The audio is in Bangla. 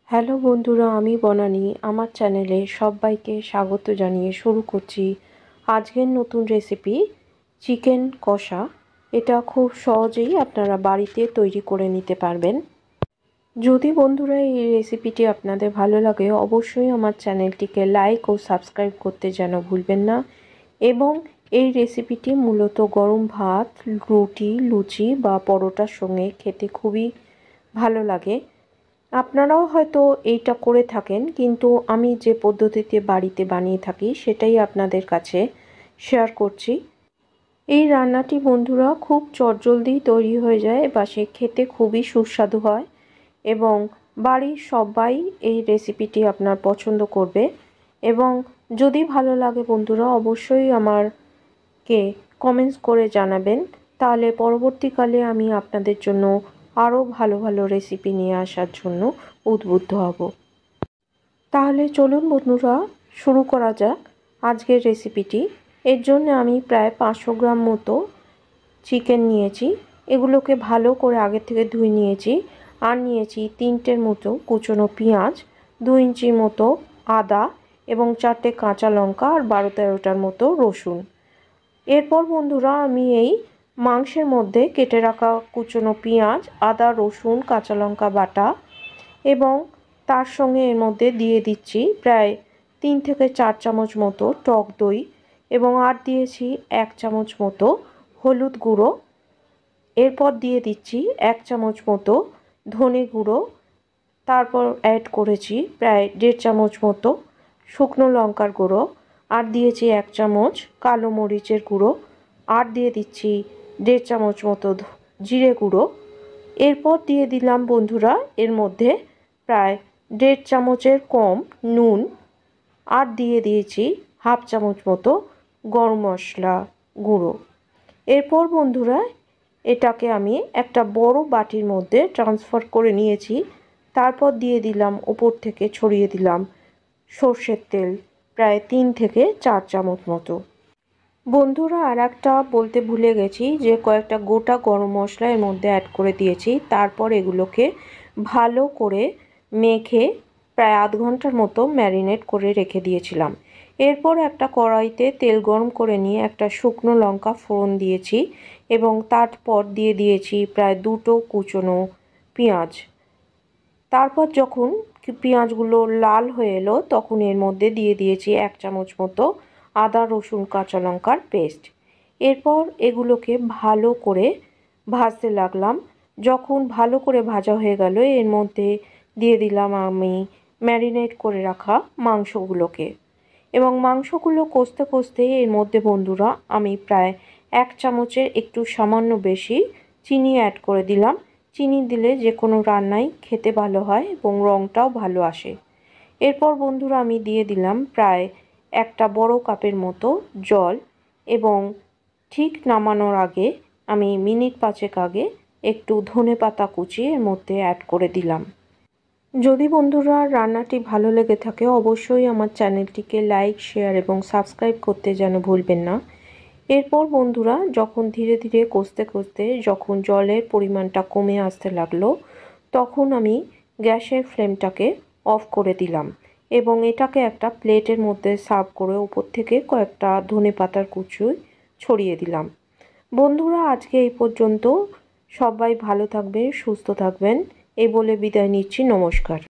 হ্যালো বন্ধুরা, আমি বনানী আমার চ্যানেলে সবাইকে স্বাগত জানিয়ে শুরু করছি আজকের নতুন রেসিপি চিকেন কষা। এটা খুব সহজেই আপনারা বাড়িতে তৈরি করে নিতে পারবেন। যদি বন্ধুরা এই রেসিপিটি আপনাদের ভালো লাগে অবশ্যই আমার চ্যানেলটিকে লাইক ও সাবস্ক্রাইব করতে যেন ভুলবেন না। এবং এই রেসিপিটি মূলত গরম ভাত, রুটি, লুচি বা পরোটার সঙ্গে খেতে খুবই ভালো লাগে। আপনারাও হয়তো এইটা করে থাকেন, কিন্তু আমি যে পদ্ধতিতে বাড়িতে বানিয়ে থাকি সেটাই আপনাদের কাছে শেয়ার করছি। এই রান্নাটি বন্ধুরা খুব চটজলদি তৈরি হয়ে যায় বা সে খেতে খুবই সুস্বাদু হয় এবং বাড়ির সবাই এই রেসিপিটি আপনার পছন্দ করবে। এবং যদি ভালো লাগে বন্ধুরা অবশ্যই আমাকে কমেন্টস করে জানাবেন, তাহলে পরবর্তীকালে আমি আপনাদের জন্য আরও ভালো ভালো রেসিপি নিয়ে আসার জন্য উদ্বুদ্ধ হব। তাহলে চলুন বন্ধুরা শুরু করা যাক আজকের রেসিপিটি। এর জন্য আমি প্রায় 500 গ্রাম মতো চিকেন নিয়েছি। এগুলোকে ভালো করে আগে থেকে ধুয়ে নিয়েছি। আর নিয়েছি 3টের মতো কুচনো পেঁয়াজ, 2 ইঞ্চির মতো আদা এবং 4টে কাঁচা লঙ্কা আর 12-13টার মতো রসুন। এরপর বন্ধুরা আমি এই মাংসের মধ্যে কেটে রাখা কুচনো পেঁয়াজ, আদা, রসুন, কাঁচা লঙ্কা বাটা এবং তার সঙ্গে এর মধ্যে দিয়ে দিচ্ছি প্রায় 3 থেকে 4 চামচ মতো টক দই এবং আর দিয়েছি 1 চামচ মতো হলুদ গুঁড়ো। এরপর দিয়ে দিচ্ছি 1 চামচ মতো ধনে গুঁড়ো। তারপর অ্যাড করেছি প্রায় 1.5 চামচ মতো শুকনো লঙ্কার গুঁড়ো, আর দিয়েছি 1 চামচ কালো মরিচের গুঁড়ো, আর দিয়ে দিচ্ছি 1.5 চামচ মতো জিরে গুঁড়ো। এরপর দিয়ে দিলাম বন্ধুরা এর মধ্যে প্রায় 1.5 চামচের কম নুন, আর দিয়ে দিয়েছি 1/2 চামচ মতো গরম মশলা গুঁড়ো। এরপর বন্ধুরা এটাকে আমি একটা বড় বাটির মধ্যে ট্রান্সফার করে নিয়েছি। তারপর দিয়ে দিলাম ওপর থেকে ছড়িয়ে দিলাম সর্ষের তেল প্রায় 3 থেকে 4 চামচ মতো। বন্ধুরা আর একটা বলতে ভুলে গেছি যে কয়েকটা গোটা গরম মশলা এর মধ্যে অ্যাড করে দিয়েছি। তারপর এগুলোকে ভালো করে মেখে প্রায় আধ ঘন্টার মতো ম্যারিনেট করে রেখে দিয়েছিলাম। এরপর একটা কড়াইতে তেল গরম করে নিয়ে একটা শুকনো লঙ্কা ফোড়ন দিয়েছি এবং তারপর দিয়ে দিয়েছি প্রায় 2টো কুচনো পেঁয়াজ। তারপর যখন পেঁয়াজগুলো লাল হয়ে এলো তখন এর মধ্যে দিয়ে দিয়েছি 1 চামচ মতো আদা, রসুন, কাঁচা লঙ্কার পেস্ট। এরপর এগুলোকে ভালো করে ভাজতে লাগলাম। যখন ভালো করে ভাজা হয়ে গেল এর মধ্যে দিয়ে দিলাম আমি ম্যারিনেট করে রাখা মাংসগুলোকে এবং মাংসগুলো কষতে কষতে এর মধ্যে বন্ধুরা আমি প্রায় 1 চামচের একটু সামান্য বেশি চিনি অ্যাড করে দিলাম। চিনি দিলে যে কোনো রান্নাই খেতে ভালো হয় এবং রঙটাও ভালো আসে। এরপর বন্ধুরা আমি দিয়ে দিলাম প্রায় একটা বড় কাপের মতো জল এবং ঠিক নামানোর আগে আমি মিনিট 5 আগে একটু ধনেপাতা কুচি এর মধ্যে অ্যাড করে দিলাম। যদি বন্ধুরা রান্নাটি ভালো লেগে থাকে অবশ্যই আমার চ্যানেলটিকে লাইক, শেয়ার এবং সাবস্ক্রাইব করতে যেন ভুলবেন না। এরপর বন্ধুরা যখন ধীরে ধীরে কষতে কষতে যখন জলের পরিমাণটা কমে আসতে লাগলো তখন আমি গ্যাসের ফ্লেমটাকে অফ করে দিলাম এবং এটাকে একটা প্লেটের মধ্যে সার্ভ করে উপর থেকে কয়েকটা ধনেপাতার কুচি ছড়িয়ে দিলাম। বন্ধুরা আজকে এই পর্যন্ত। সবাই ভালো থাকবেন, সুস্থ থাকবেন এই বলে বিদায় নিচ্ছি। নমস্কার।